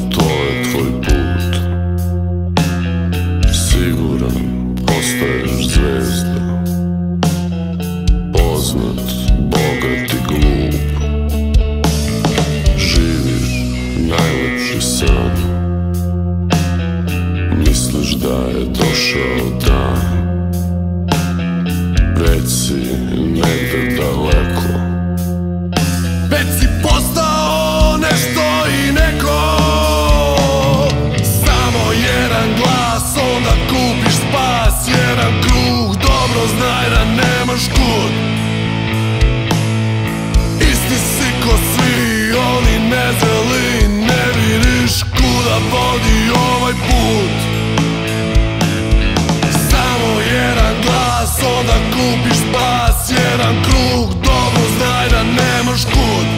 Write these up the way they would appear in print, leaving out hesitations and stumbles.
to je tvoj put. Siguran, postaješ zvezda, poznat, bogat i glup. Živiš najlepši san, misliš da je došao dan. Već si negde daleko, već si postao nešto i neko. Samo jedan glas, onda kupiš spas. Jedan krug, dobro znaj da nemaš kud. Isti si ko svi, oni nezreli. Ne vidiš kuda vodi ovaj put. Samo jedan glas, onda kupiš spas. Jedan krug, dobro znaj da nemaš kud.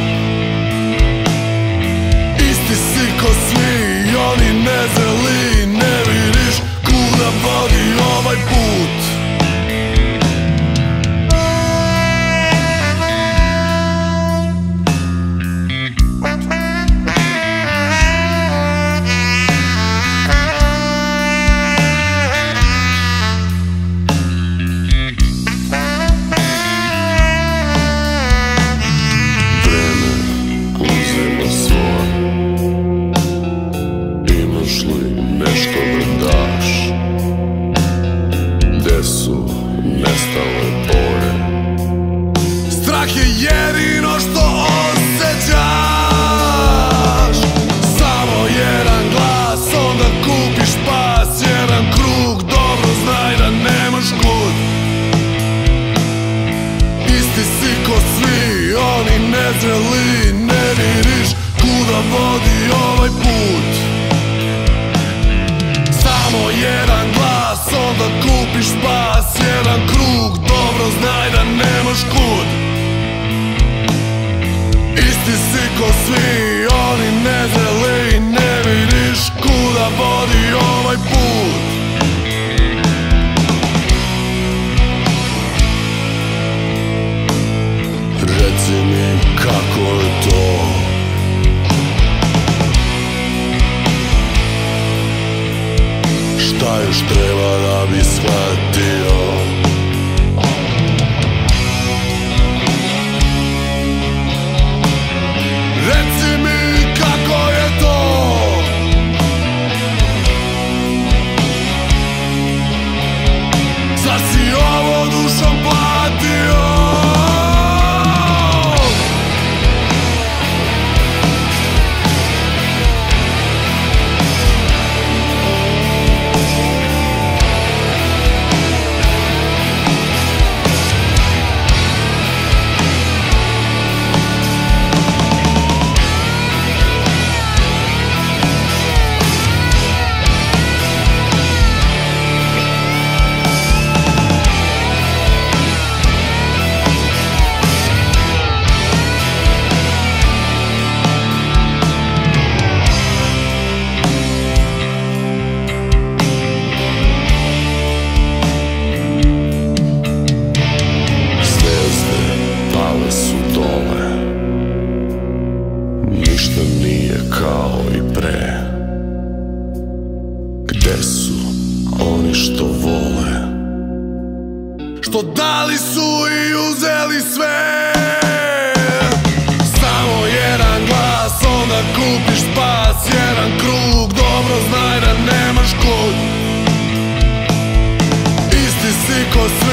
Isti si ko svi, oni nezreli. Ne vidiš kuda vodi ovaj put. Nešto da daš, gde su nestale boje? Strah je jedino što osjećaš. Samo jedan glas, onda kupiš spas. Jedan krug, dobro znaj da nemaš kud. Isti si ko svi, oni nezreli. Ne vidiš kuda vodi ovaj put. Samo jedan glas, onda kupiš spas. Jedan krug, dobro znaj da nemaš kud. Isti si ko svi, oni nezreli. Ne vidiš kuda vodi ovaj put. Reci mi kako je to, šta još treba da bi shvatio? Reci mi kako je to, zar si ovo dušom platio? Ništa nije kao i pre. Gde su oni što vole? Što dali su i uzeli sve. Samo jedan glas, onda kupiš spas. Jedan krug, dobro znaj da nemaš kud. Isti si ko sve.